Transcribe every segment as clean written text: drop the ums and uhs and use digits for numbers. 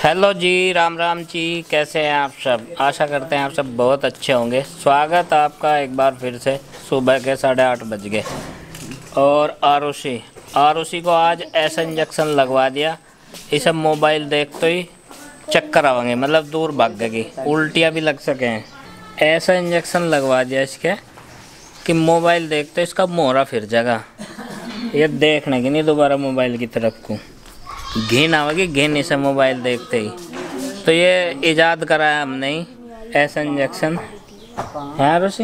Hello जी, राम राम जी। कैसे हैं आप सब? आशा करते हैं आप सब बहुत अच्छे होंगे। स्वागत आपका एक बार फिर से। सुबह के 8:30 बज गए और आरुषि को आज ऐसा इंजेक्शन लगवा दिया, इसे मोबाइल देखते ही चक्कर आवेंगे, मतलब दूर भाग गई, उल्टियाँ भी लग सके हैं। ऐसा इंजेक्शन लगवा दिया इसके कि मोबाइल देखते इसका मोहरा फिर जाएगा, ये देखने की नहीं दोबारा मोबाइल की तरफ को। घिन आवेगी, घिन इसे मोबाइल देखते ही। तो ये इजाद कराया हमने ही ऐसा इंजेक्शन है आरुषि।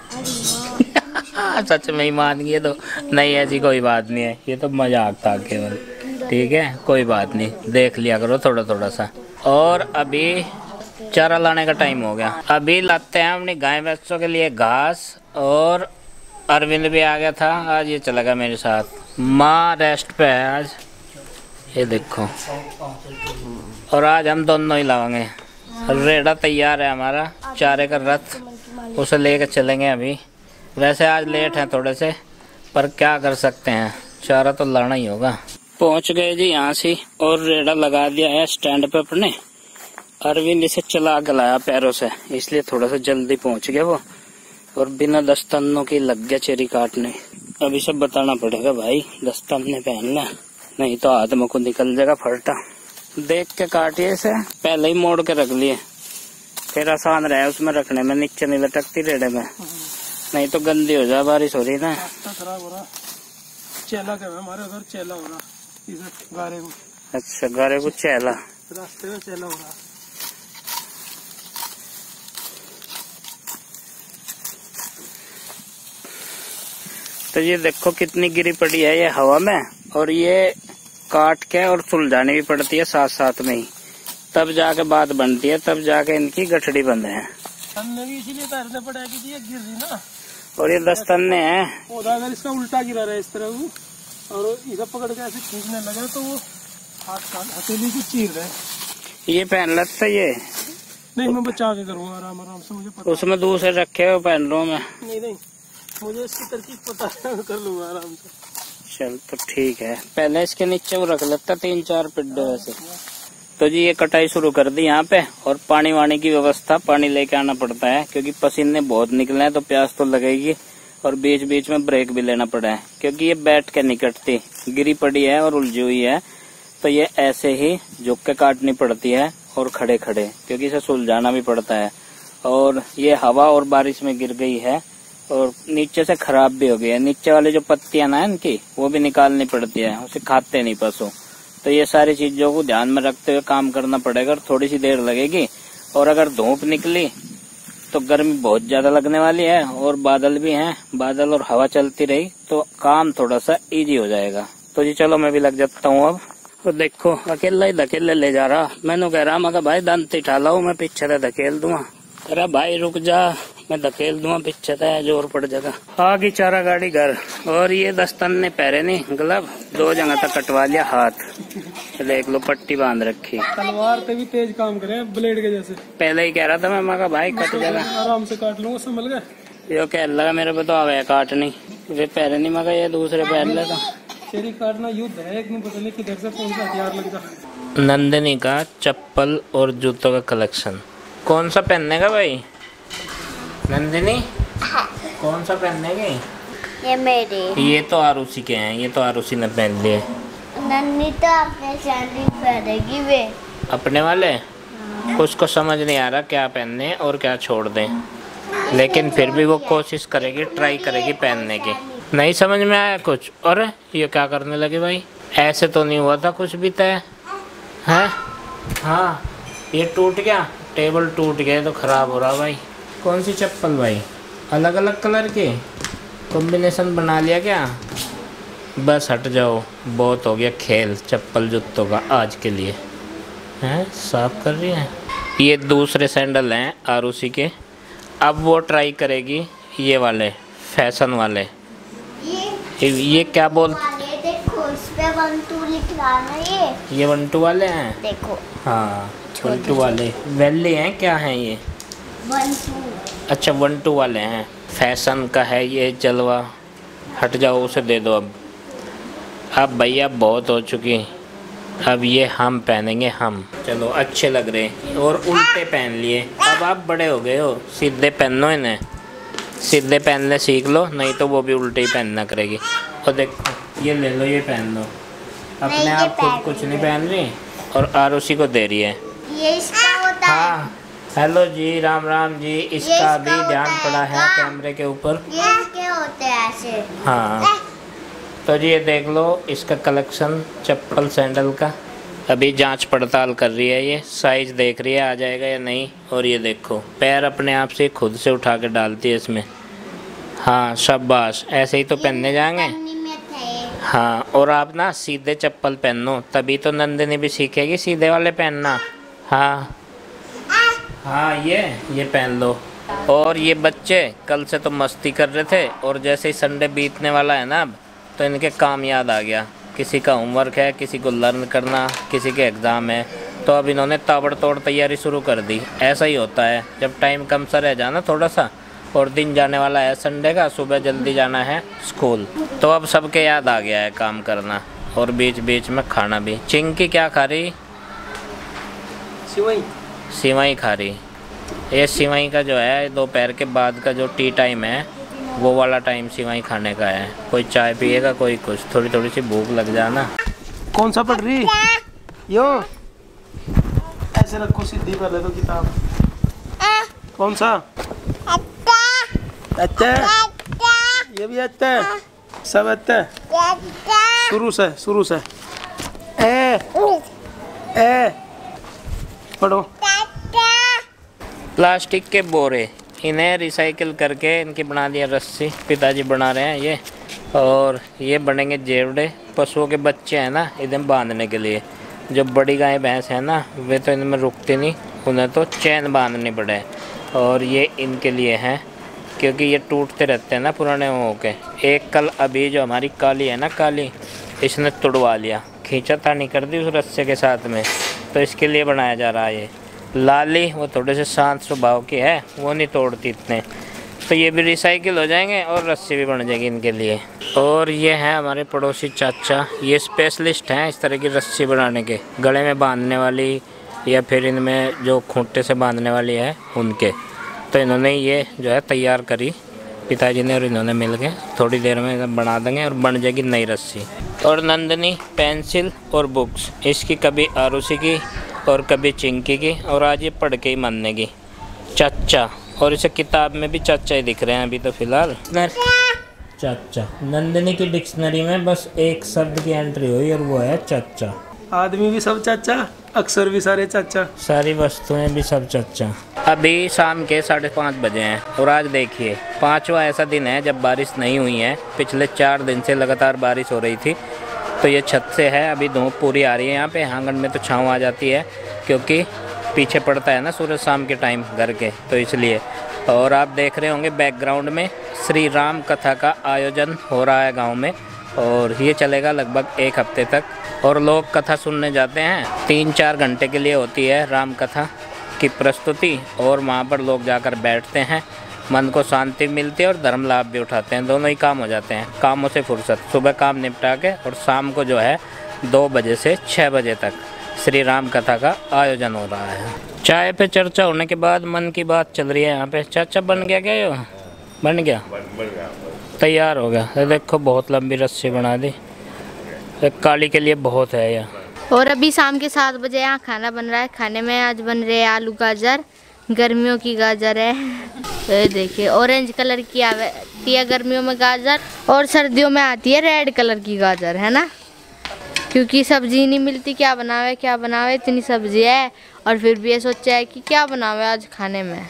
सच में ही मान गए तो नहीं, ऐसी कोई बात नहीं है, ये तो मजाक था केवल। ठीक है, कोई बात नहीं, देख लिया करो थोड़ा थोड़ा सा। और अभी चारा लाने का टाइम हो गया, अभी लाते हैं अपनी गाय भैंसों के लिए घास। और अरविंद भी आ गया था आज, ये चला गया मेरे साथ। माँ रेस्ट पे है आज, ये देखो। और आज हम दोनों ही लाएंगे। रेड़ा तैयार है हमारा, चारे का रथ, उसे लेकर चलेंगे अभी। वैसे आज लेट हैं थोड़े से, पर क्या कर सकते हैं, चारा तो लाना ही होगा। पहुंच गए जी यहाँ से, और रेड़ा लगा दिया है स्टैंड पे अपने। अरविंद इसे चला के लाया पैरों से, इसलिए थोड़ा सा जल्दी पहुंच गया वो, और बिना दस्तानों की लग गया चेरी काटने। अभी सब बताना पड़ेगा भाई, दस्ताने पहन ले, नहीं तो हाथ में को निकल जाएगा फरटा। देख के काटिए इसे, पहले ही मोड़ के रख लिए, फिर आसान रहे उसमें रखने में, नीचे नहीं लटकती रेड़े में, नहीं तो गंदी हो जाए, बारिश हो रही ना। खराब हो रहा, चेला का हमारे उधर चेला हो रहा, इधर गारे को। अच्छा, गारे को चेला, रास्ते में चेला हो रहा। तो ये देखो कितनी गिरी पड़ी है ये हवा में, और ये काट के और सुलझानी भी पड़ती है साथ साथ में ही, तब जाके बात बनती है, तब जाके इनकी गठड़ी बंद है। हमने भी इसीलिए तैरने पड़ा कि ये गिर रही ना। और ये 10 तन्ने हैं, पौधा अगर इसका उल्टा गिरा रहा है इस तरह और इधर पकड़ के ऐसे खींचने लगे तो वो हथेली को चीर रहे। ये पहन लगता ये नहीं, मैं बचा के करूँगा आराम आराम से, मुझे पता। उसमें दूसरे रखे हो पहन लो मैं, नहीं मुझे इसकी तरकीब पता है, कर लूंगा आराम से। चल तो ठीक है, पहले इसके नीचे वो रख लेता 3-4 पिड्डे वैसे। तो जी ये कटाई शुरू कर दी यहाँ पे, और पानी वानी की व्यवस्था, पानी लेके आना पड़ता है क्योंकि पसीने बहुत निकले हैं, तो प्यास तो लगेगी, और बीच बीच में ब्रेक भी लेना पड़ा है क्योंकि ये बैठ के नहीं कटती, गिरी पड़ी है और उलझी हुई है, तो ये ऐसे ही झुक के काटनी पड़ती है और खड़े खड़े, क्योंकि इसे सुलझाना भी पड़ता है। और ये हवा और बारिश में गिर गई है और नीचे से खराब भी हो गई है, नीचे वाली जो पत्तियां ना इनकी वो भी निकालनी पड़ती है, उसे खाते नहीं पशु। तो ये सारी चीजों को ध्यान में रखते हुए काम करना पड़ेगा, और थोड़ी सी देर लगेगी। और अगर धूप निकली तो गर्मी बहुत ज्यादा लगने वाली है, और बादल भी हैं, बादल और हवा चलती रही तो काम थोड़ा सा इजी हो जाएगा। तो जी चलो मैं भी लग जाता हूँ अब। तो देखो अकेला ही धकेले ले जा रहा, मैंने कह रहा मगर भाई दंत उठा लाओ, मैं पीछे से धकेल दूंगा। अरे भाई रुक जा, मैं धकेल दूंगा पीछे से, जोर पड़ जाएगा। आगे चारा गाड़ी घर, और ये 10 तन्ने पैरे नहीं, ग्लव 2 जगह तक कटवा लिया हाथ, देख लो पट्टी बांध रखी। तलवार पे भी तेज काम करे, ब्लेड के जैसे। पहले ही कह रहा था मैं, मगर भाई कट जाएगा, आराम से काट लूंगा, संभल गए। यो कह लगा मेरे पे तो आवे काटनी, वे पैरे नहीं, मगर ये दूसरे पैर लेता। चेरी काटना युद्ध है, एक नहीं पता नहीं किधर से कौन सा हथियार लग जाए। नंदिनी का चप्पल और जूतों का कलेक्शन, कौन सा पहनने का भाई नंदिनी? हाँ। कौन सा पहनने के? ये मेरे। ये तो आरुषि के हैं, ये तो आरुषि ने पहन लिए। नन्नी तो अपने सैंडल पहनेगी वे। अपने वाले? हाँ। उसको समझ नहीं आ रहा क्या पहनने और क्या छोड़ दें, लेकिन फिर भी वो कोशिश करेगी, ट्राई करेगी पहनने की। नहीं समझ में आया कुछ? और ये क्या करने लगे भाई, ऐसे तो नहीं हुआ था कुछ भी तय है। हाँ ये टूट गया, टेबल टूट गया तो खराब हो रहा भाई। कौन सी चप्पल भाई? अलग अलग कलर के कॉम्बिनेशन बना लिया क्या? बस हट जाओ, बहुत हो गया खेल चप्पल जूतों का आज के लिए। हैं साफ कर रही हैं। ये दूसरे सैंडल हैं आरुषि के, अब वो ट्राई करेगी ये वाले फैशन वाले। ये क्या बोल, देखो इस पे 1 2 लिख रहा है, ये 1 2 वाले हैं देखो। हाँ 1 2 वाले वैले हैं, क्या हैं ये? 1 2। अच्छा 1 2 वाले हैं, फैशन का है ये जलवा। हट जाओ, उसे दे दो अब भैया बहुत हो चुकी, अब ये हम पहनेंगे हम। चलो अच्छे लग रहे हैं। और उल्टे पहन लिए। अब आप बड़े हो गए हो, सीधे पहनो इन्हें। सीधे पहनने सीख लो, नहीं तो वो भी उल्टे ही पहनना करेगी। और देखो ये ले लो, ये पहन लो। अपने आप खुद कुछ नहीं पहन रही और आरुषि को दे रही है। ये इसका होता है। हाँ हेलो जी, राम राम जी। इसका भी ध्यान पड़ा है कैमरे के ऊपर। ये इसके होते हैं ऐसे। हाँ तो जी ये देख लो इसका कलेक्शन चप्पल सैंडल का। अभी जांच पड़ताल कर रही है, ये साइज देख रही है आ जाएगा या नहीं। और ये देखो पैर अपने आप से खुद से उठा के डालती है इसमें। हाँ शाबाश, ऐसे ही तो पहनने जाएंगे। हाँ और आप ना सीधे चप्पल पहनो, तभी तो नंदिनी भी सीखेगी सीधे वाले पहनना। हाँ हाँ ये पहन लो। और ये बच्चे कल से तो मस्ती कर रहे थे और जैसे ही संडे बीतने वाला है ना अब, तो इनके काम याद आ गया। किसी का होमवर्क है, किसी को लर्न करना, किसी के एग्ज़ाम है, तो अब इन्होंने ताबड़तोड़ तैयारी शुरू कर दी। ऐसा ही होता है जब टाइम कम सा रह जाना थोड़ा सा, और दिन जाने वाला है संडे का, सुबह जल्दी जाना है स्कूल, तो अब सबके याद आ गया है काम करना और बीच बीच में खाना भी। चिंकी क्या खा रही? सिवई खा रही। ये सिवई का जो है दोपहर के बाद का जो टी टाइम है, वो वाला टाइम सिवई खाने का है। कोई चाय पिएगा, कोई कुछ। थोड़ी थोड़ी सी भूख लग जाना। कौन सा पढ़ रही? यो ऐसे रखो, सीधी कर ले तो किताब। कौन सा? अच्छा ये भी अच्छा है, सब अच्छा है। शुरू से ए पढ़ो। प्लास्टिक के बोरे, इन्हें रिसाइकिल करके इनकी बना दिया रस्सी। पिताजी बना रहे हैं ये। और ये बनेंगे जेवड़े। पशुओं के बच्चे हैं ना, इन्हें बांधने के लिए। जो बड़ी गाय भैंस है ना, वे तो इनमें रुकती नहीं, उन्हें तो चैन बांधनी पड़े। और ये इनके लिए हैं क्योंकि ये टूटते रहते हैं ना पुराने हो के। एक कल अभी जो हमारी काली है ना, काली, इसने तुड़वा लिया, खींचा था नहीं कर दी उस रस्से के साथ में, तो इसके लिए बनाया जा रहा है ये। लाली वो थोड़े से शांत स्वभाव की है, वो नहीं तोड़ती इतने, तो ये भी रिसाइकिल हो जाएंगे और रस्सी भी बन जाएगी इनके लिए। और ये हैं हमारे पड़ोसी चाचा, ये स्पेशलिस्ट हैं इस तरह की रस्सी बनाने के, गले में बांधने वाली या फिर इनमें जो खूंटे से बांधने वाली है उनके। तो इन्होंने ये जो है तैयार करी, पिताजी ने और इन्होंने मिल के। थोड़ी देर में बना देंगे और बन जाएगी नई रस्सी। और नंदिनी पेंसिल और बुक्स, इसकी कभी आरुषि की और कभी चिंकी की, और आज ये पढ़ के ही मानेगी चाचा। और इसे किताब में भी चाचा ही दिख रहे हैं अभी तो फिलहाल। चाचा, नंदिनी की डिक्शनरी में बस एक शब्द की एंट्री हुई और वो है चाचा। आदमी भी सब चाचा, अक्सर भी सारे चाचा, सारी वस्तुएं भी सब चाचा। अभी शाम के 5:30 बजे हैं और आज देखिए 5वां ऐसा दिन है जब बारिश नहीं हुई है। पिछले 4 दिन से लगातार बारिश हो रही थी। तो ये छत से है, अभी धूप पूरी आ रही है यहाँ पे। आंगन में तो छाँव आ जाती है क्योंकि पीछे पड़ता है ना सूरज शाम के टाइम घर के, तो इसलिए। और आप देख रहे होंगे बैकग्राउंड में श्री राम कथा का आयोजन हो रहा है गाँव में, और ये चलेगा लगभग 1 हफ्ते तक। और लोग कथा सुनने जाते हैं, 3-4 घंटे के लिए होती है राम कथा की प्रस्तुति, और वहाँ पर लोग जाकर बैठते हैं, मन को शांति मिलती है और धर्म लाभ भी उठाते हैं। दोनों ही काम हो जाते हैं, कामों से फुर्सत। सुबह काम निपटा के और शाम को जो है 2 बजे से 6 बजे तक श्री राम कथा का आयोजन हो रहा है। चाय पे चर्चा होने के बाद मन की बात चल रही है यहाँ पे। चाचा बन गया क्या? यो बन गया, तैयार हो गया। देखो बहुत लंबी रस्सी बना दी, काली के लिए बहुत है यह। और अभी शाम के 7 बजे यहाँ खाना बन रहा है। खाने में आज बन रहे हैं आलू गाजर, गर्मियों की गाजर है। ये देखिए ऑरेंज कलर की आती है गर्मियों में गाजर, और सर्दियों में आती है रेड कलर की गाजर, है ना। क्योंकि सब्जी नहीं मिलती, क्या बनावे, इतनी सब्जी है। और फिर भी ये सोचा है कि क्या बनावे आज खाने में।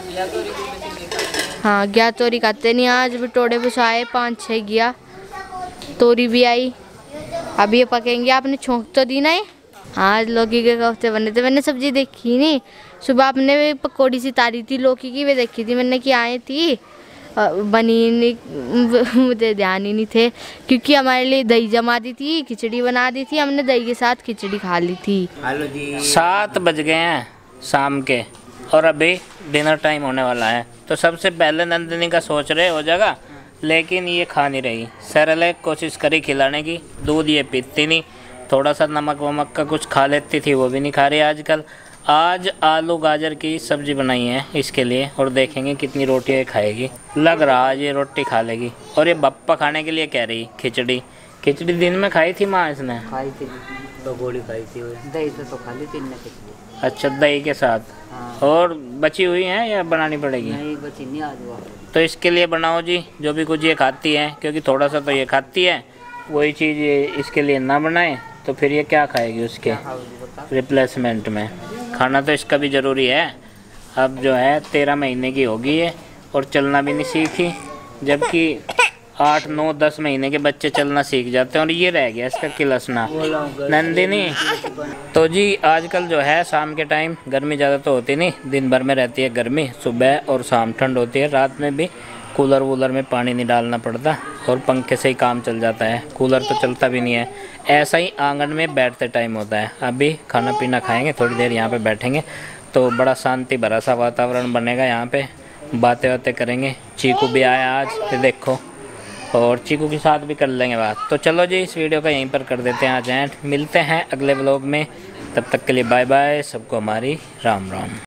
हाँ गया तोरी खाते नहीं, आज भी टोड़े बुसाए 5-6 गया तोरी भी आई। अभी ये पकेंगे। आपने छोंक तो दी ना? आज लौकी के कोफ्ते बने थे, मैंने सब्जी देखी नहीं। सुबह आपने भी पकौड़ी सी तारी थी लौकी की, वे देखी थी मैंने कि आए थी, बनी नहीं, मुझे ध्यान ही नहीं थे। क्योंकि हमारे लिए दही जमा दी थी, खिचड़ी बना दी थी, हमने दही के साथ खिचड़ी खा ली थी। 7 बज गए हैं शाम के और अभी डिनर टाइम होने वाला है। तो सबसे पहले नंदिनी का सोच रहे हो जाएगा, लेकिन ये खा नहीं रही। सरल कोशिश करी खिलाने की, दूध ये पीती नहीं, थोड़ा सा नमक वमक का कुछ खा लेती थी, वो भी नहीं खा रही आजकल। आज आलू गाजर की सब्जी बनाई है इसके लिए, और देखेंगे कितनी रोटियाँ खाएगी। लग रहा आज ये रोटी खा लेगी। और ये बप्पा खाने के लिए कह रही खिचड़ी। खिचड़ी दिन में खाई थी माँ इसने? खाई थी, 2 गोली खाई थी। दही से तो खा ली थी इनने खिचड़ी। अच्छा, दही के साथ। हाँ। और बची हुई है या बनानी पड़ेगी? नहीं बची नहीं आज वो। तो इसके लिए बनाओ जी, जो भी कुछ ये खाती है, क्योंकि थोड़ा सा तो ये खाती है, वही चीज़ ये इसके लिए ना बनाए तो फिर ये क्या खाएगी उसके रिप्लेसमेंट में। खाना तो इसका भी ज़रूरी है। अब जो है 13 महीने की होगी है और चलना भी नहीं सीखी, जबकि 8, 9, 10 महीने के बच्चे चलना सीख जाते हैं। और ये रह गया इसका किलसना नंदिनी। तो जी आजकल जो है शाम के टाइम गर्मी ज़्यादा तो होती नहीं, दिन भर में रहती है गर्मी, सुबह और शाम ठंड होती है। रात में भी कूलर वूलर में पानी नहीं डालना पड़ता और पंखे से ही काम चल जाता है। कूलर तो चलता भी नहीं है। ऐसा ही आंगन में बैठते टाइम होता है। अभी खाना पीना खाएंगे, थोड़ी देर यहाँ पे बैठेंगे तो बड़ा शांति भरा सा वातावरण बनेगा। यहाँ पे बातें बातें करेंगे। चीकू भी आया आज, तो देखो, और चीकू के साथ भी कर लेंगे बात। तो चलो जी इस वीडियो का यहीं पर कर देते हैं आज एंड। मिलते हैं अगले व्लॉग में, तब तक के लिए बाय बाय। सबको हमारी राम राम।